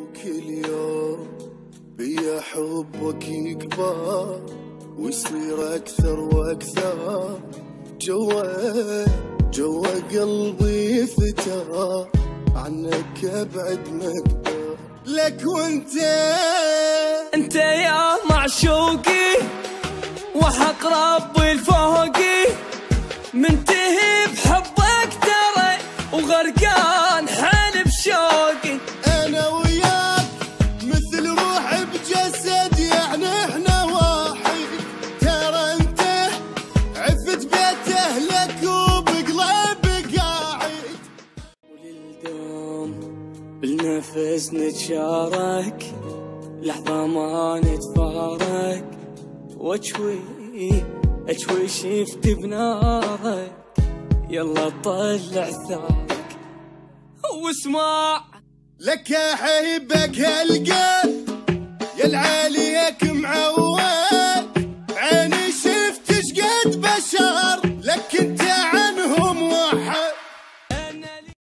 وكل يوم بيا حبك يكبر ويصير أكثر وأكثر، جوا قلبي فتر عنك أبعد مقدر. لك وانت يا معشوقي وحق ربي الفوقي، منتهي بحبك ترى وغرقان حال بشوقي. أنا وياك مثل روح بجسد، يعني احنا واحد. ترى انت عفت بيت اهلك وبقلبك قاعد. وللدوم بالنفس نتشارك، لحظة ما نتفارق، واجوي شفت بنارك. يلا طلع ثارك واسمع، لك احبك هالقلب